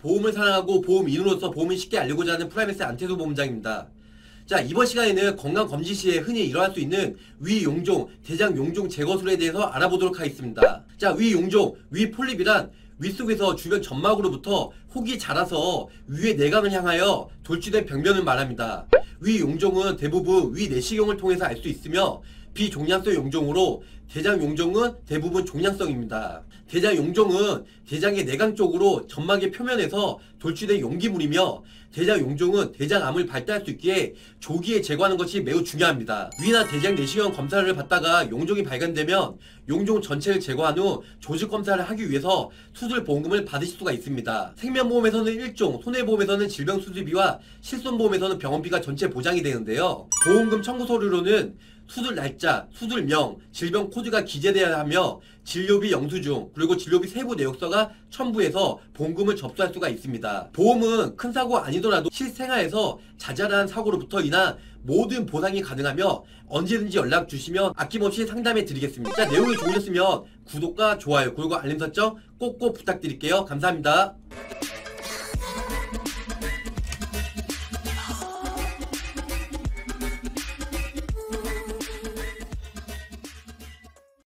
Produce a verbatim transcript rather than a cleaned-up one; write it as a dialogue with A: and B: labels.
A: 보험을 사랑하고 보험인으로서 보험을 쉽게 알리고자 하는 프라이메스 안태수 보험장입니다. 자, 이번 시간에는 건강검진 시에 흔히 일어날 수 있는 위용종, 대장용종 제거술에 대해서 알아보도록 하겠습니다. 자, 위용종, 위폴립이란 위 속에서 주변 점막으로부터 혹이 자라서 위의 내강을 향하여 돌출된 병변을 말합니다. 위용종은 대부분 위 내시경을 통해서 알 수 있으며 비종양성 용종으로 대장용종은 대부분 종양성입니다. 대장용종은 대장의 내강 쪽으로 점막의 표면에서 돌출된 용기물이며 대장용종은 대장암을 발달할 수 있기에 조기에 제거하는 것이 매우 중요합니다. 위나 대장 내시경 검사를 받다가 용종이 발견되면 용종 전체를 제거한 후 조직 검사를 하기 위해서 수술 보험금을 받으실 수가 있습니다. 생명보험에서는 일종, 손해보험에서는 질병수술비와 실손보험에서는 병원비가 전체 보장이 되는데요. 보험금 청구 서류로는 수술 날짜, 수술명, 질병 코드가 기재되어야 하며 진료비 영수증, 그리고 진료비 세부 내역서가 첨부해서 보험금을 접수할 수가 있습니다. 보험은 큰 사고 아니더라도 실생활에서 자잘한 사고로부터 인한 모든 보상이 가능하며 언제든지 연락 주시면 아낌없이 상담해 드리겠습니다. 자, 내용이 좋으셨으면 구독과 좋아요, 그리고 알림 설정 꼭꼭 부탁드릴게요. 감사합니다.